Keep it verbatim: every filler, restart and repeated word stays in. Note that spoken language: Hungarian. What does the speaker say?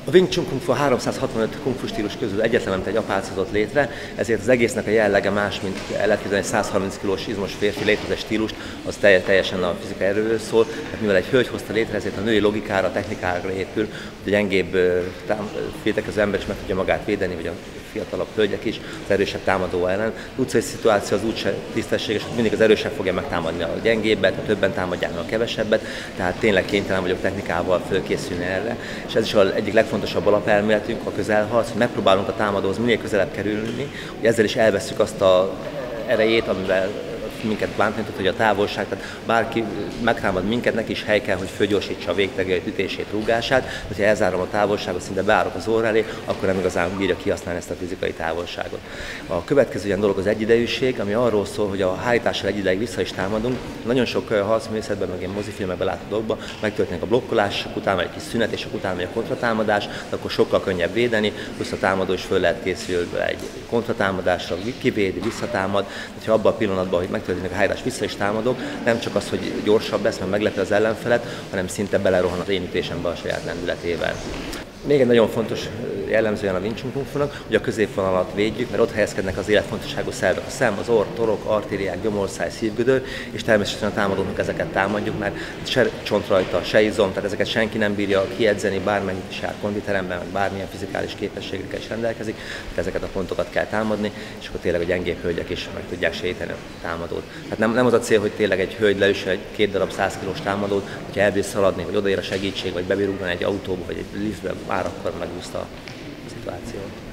A Wing Chun Kung Fu háromszázhatvanöt kung fu stílus közül egyetlen, amit egy apác hozott létre, ezért az egésznek a jellege más, mint el lehet képzelni egy százharminc kilós izmos férfi létrezett stílust, az teljesen a fizikai erőről szól, mert mivel egy hölgy hozta létre, ezért a női logikára, technikára épül, hogy a gyengébb féltekező ember is meg tudja magát védeni, vagy a fiatalabb hölgyek is az erősebb támadó ellen. Az utcai szituáció az úgyse tisztességes, hogy mindig az erősebb fogja megtámadni a gyengébbet, a többen támadják a kevesebbet, tehát tényleg kénytelen vagyok technikával fölkészülni erre. És ez is az egyik legfontosabb alapelméletünk, a közelharc, hogy megpróbálunk a támadóhoz minél közelebb kerülni, hogy ezzel is elveszük azt az erejét, amivel minket bántani tud, hogy a távolság, tehát bárki megtámad minket, neki is hely kell, hogy fölgyorsítsa a végtegjeit, ütését, rúgását, hogyha elzárom a távolságot, szinte beárok az orr elé, akkor nem igazán bírja kihasználni ezt a fizikai távolságot. A következő ilyen dolog az egyidejűség, ami arról szól, hogy a hárítással egy ideig vissza is támadunk. Nagyon sok harcművészetben, meg ilyen mozifilmekben látható dolgokban megtörténik a blokkolás, utána egy kis szünet, és utána megy a kontratámadás, de akkor sokkal könnyebb védeni, plusz a támadó is föl lehet készülni egy kontratámadásra, kivédi, visszatámad, hogyha abban a pillanatban, hogy megtörténik a hárítás, vissza is támadok, nem csak az, hogy gyorsabb lesz, mert meglepi az ellenfelet, hanem szinte belerohan az én ütésembe a saját lendületével. Még egy nagyon fontos jellemzően a Wing Chun Kung Fu-nak, hogy a középvonalat védjük, mert ott helyezkednek az életfontosságú szervek, a szem, az orr, torok, artériák, gyomorszáj, szívgödör, és természetesen a támadóknak ezeket támadjuk, mert se csont rajta, se izom, tehát ezeket senki nem bírja kiedzeni, bármennyit is jár konditeremben, meg bármilyen fizikális képességekkel is rendelkezik, tehát ezeket a pontokat kell támadni, és akkor tényleg a gyengébb hölgyek is meg tudják sejteni a támadót. Tehát nem, nem az a cél, hogy tényleg egy hölgy leüsse egy két darab száz kilós támadót, hogyha elbír szaladni, vagy odaér a segítség, vagy bebír ugrani egy autóba, vagy egy liftbe, már akkor megúszta a szituációt.